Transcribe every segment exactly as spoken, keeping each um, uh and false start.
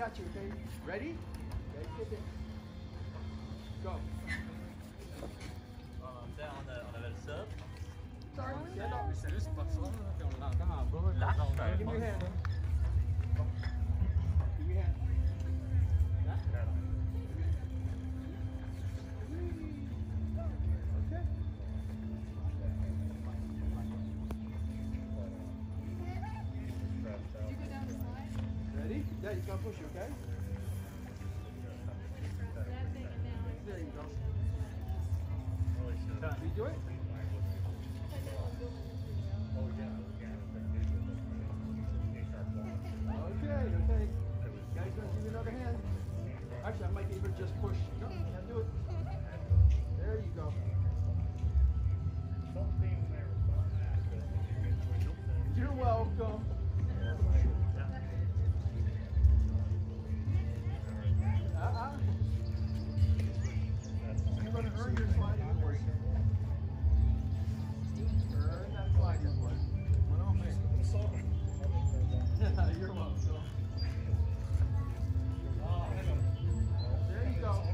got you, okay? Ready? Ready, get it. Go. Um, then on the on the little sub. Sorry, stand up. Give me your hand. Give me your hand. Okay. Did you go down the slide? Ready? Yeah, you can push, okay? That thing and now There you go. Holy shit. Can you do it? Okay, okay. Guys, gonna give you another hand. Actually, I might even just push. No, can't do it. There you go. You're welcome. Uh-uh. You're gonna earn your sliding award. Earn that sliding award. One on me. You're welcome. There you go.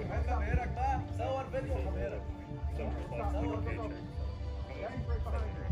حميرك بقى صور فيديو حميرك صور صور Yeah, he's right behind you.